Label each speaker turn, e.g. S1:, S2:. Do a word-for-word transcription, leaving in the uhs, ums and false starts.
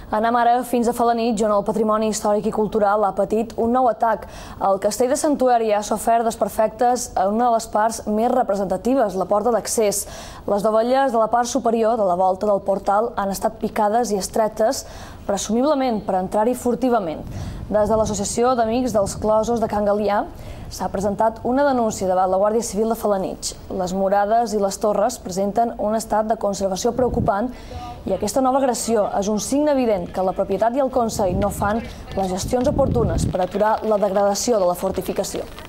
S1: Anem ara fins a Felanitx, on el patrimoni històric i cultural ha patit un nou atac. El castell de Santuari ha sofert desperfectes a una de les parts més representatives, la porta d'accés. Les dovelles de la part superior de la volta del portal han estat picades i estretes, presumiblement per entrar-hi furtivament. Des de l'Associació d'Amics dels Closos de Can Galià s'ha presentat una denúncia davant la Guàrdia Civil de Felanitx. Les murades i les torres presenten un estat de conservació preocupant i aquesta nova agressió és un signe evident que la propietat i el Consell no fan les gestions oportunes per aturar la degradació de la fortificació.